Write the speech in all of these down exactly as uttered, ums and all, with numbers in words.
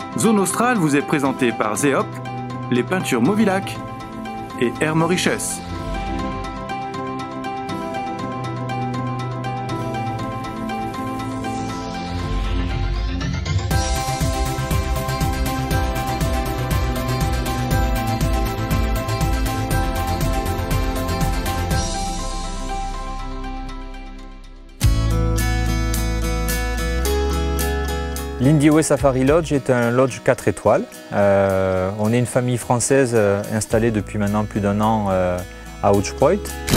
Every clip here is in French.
Zone Australe vous est présentée par Zeop, les peintures Movilac et Air Mauritius. Lindiwe Safari Lodge est un lodge quatre étoiles. Euh, on est une famille française euh, installée depuis maintenant plus d'un an euh, à Hodge Point.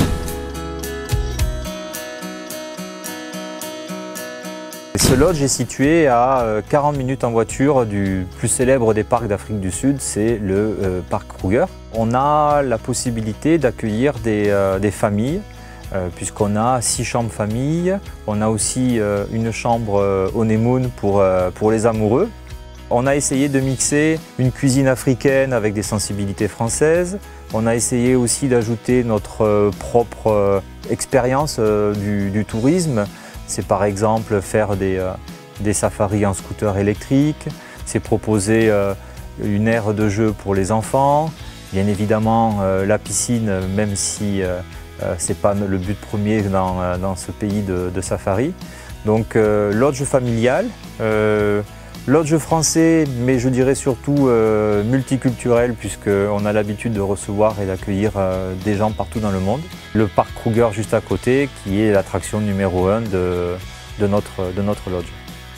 Ce lodge est situé à quarante minutes en voiture du plus célèbre des parcs d'Afrique du Sud, c'est le euh, parc Kruger. On a la possibilité d'accueillir des, euh, des familles, Euh, puisqu'on a six chambres famille, on a aussi euh, une chambre euh, honeymoon pour, euh, pour les amoureux. On a essayé de mixer une cuisine africaine avec des sensibilités françaises. On a essayé aussi d'ajouter notre euh, propre euh, expérience euh, du, du tourisme. C'est par exemple faire des, euh, des safaris en scooter électrique, c'est proposer euh, une aire de jeu pour les enfants, bien évidemment euh, la piscine, même si euh, Euh, ce n'est pas le but premier dans, dans ce pays de, de safari. Donc euh, lodge familial, euh, lodge français, mais je dirais surtout euh, multiculturel, puisqu'on a l'habitude de recevoir et d'accueillir euh, des gens partout dans le monde. Le parc Kruger juste à côté, qui est l'attraction numéro un de, de, notre, de notre lodge.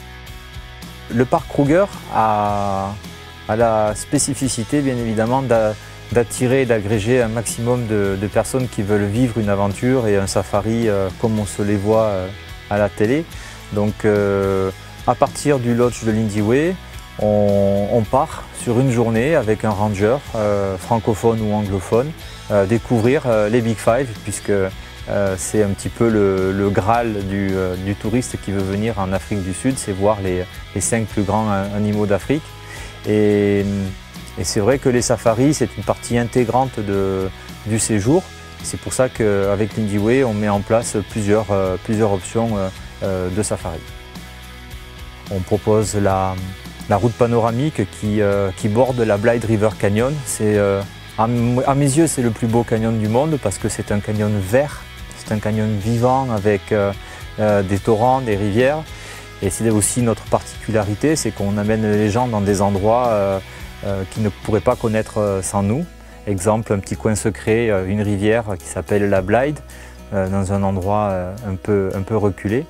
Le parc Kruger a, a la spécificité, bien évidemment, d'attirer et d'agréger un maximum de, de personnes qui veulent vivre une aventure et un safari euh, comme on se les voit euh, à la télé. Donc euh, à partir du lodge de Lindiwe, on, on part sur une journée avec un ranger euh, francophone ou anglophone, euh, découvrir euh, les Big Five, puisque euh, c'est un petit peu le, le Graal du, euh, du touriste qui veut venir en Afrique du Sud, c'est voir les, les cinq plus grands animaux d'Afrique. Et, Et c'est vrai que les safaris, c'est une partie intégrante de, du séjour. C'est pour ça qu'avec Lindiwe, on met en place plusieurs, euh, plusieurs options euh, de safari. On propose la, la route panoramique qui, euh, qui borde la Blyde River Canyon. Euh, à, à mes yeux, c'est le plus beau canyon du monde parce que c'est un canyon vert, c'est un canyon vivant avec euh, euh, des torrents, des rivières. Et c'est aussi notre particularité, c'est qu'on amène les gens dans des endroits euh, Euh, qui ne pourraient pas connaître euh, sans nous. Exemple, un petit coin secret, euh, une rivière qui s'appelle la Blyde, euh, dans un endroit euh, un peu, un peu reculé.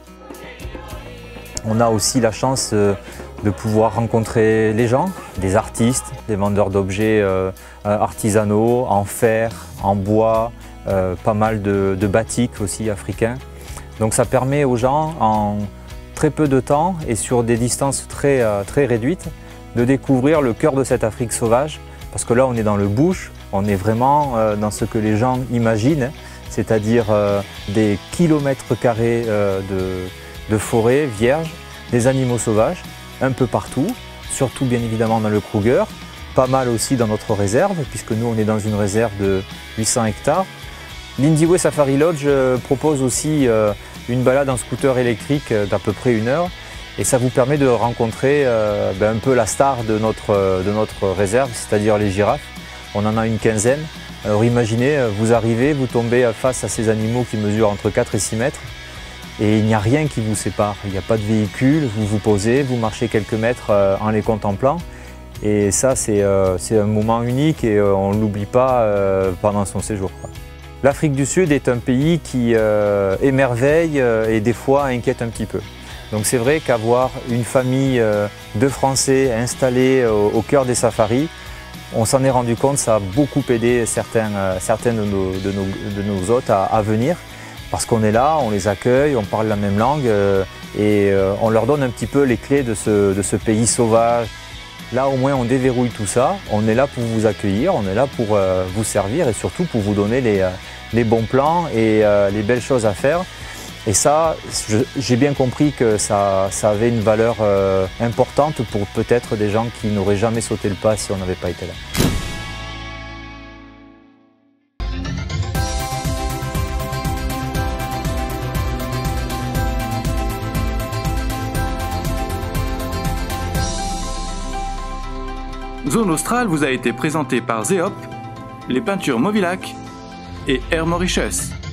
On a aussi la chance euh, de pouvoir rencontrer les gens, des artistes, des vendeurs d'objets euh, artisanaux, en fer, en bois, euh, pas mal de, de batik aussi africains. Donc ça permet aux gens, en très peu de temps et sur des distances très, euh, très réduites, de découvrir le cœur de cette Afrique sauvage, parce que là on est dans le bush, on est vraiment euh, dans ce que les gens imaginent, c'est-à-dire euh, des kilomètres carrés euh, de, de forêt vierge, des animaux sauvages, un peu partout, surtout bien évidemment dans le Kruger, pas mal aussi dans notre réserve, puisque nous on est dans une réserve de huit cents hectares. Lindiwe Safari Lodge euh, propose aussi euh, une balade en scooter électrique d'à peu près une heure, et ça vous permet de rencontrer euh, ben, un peu la star de notre, de notre réserve, c'est-à-dire les girafes. On en a une quinzaine. Alors imaginez, vous arrivez, vous tombez face à ces animaux qui mesurent entre quatre et six mètres et il n'y a rien qui vous sépare. Il n'y a pas de véhicule, vous vous posez, vous marchez quelques mètres euh, en les contemplant. Et ça, c'est euh, un moment unique et euh, on ne l'oublie pas euh, pendant son séjour. L'Afrique du Sud est un pays qui euh, émerveille euh, et des fois inquiète un petit peu. Donc c'est vrai qu'avoir une famille de Français installée au, au cœur des safaris, on s'en est rendu compte, ça a beaucoup aidé certains, certains de, nos, de, nos, de nos hôtes à, à venir, parce qu'on est là, on les accueille, on parle la même langue euh, et euh, on leur donne un petit peu les clés de ce, de ce pays sauvage. Là au moins on déverrouille tout ça, on est là pour vous accueillir, on est là pour euh, vous servir et surtout pour vous donner les, les bons plans et euh, les belles choses à faire. Et ça, j'ai bien compris que ça, ça avait une valeur euh, importante pour peut-être des gens qui n'auraient jamais sauté le pas si on n'avait pas été là. Zone Australe vous a été présentée par Zeop, les peintures Movilac et Air Mauritius.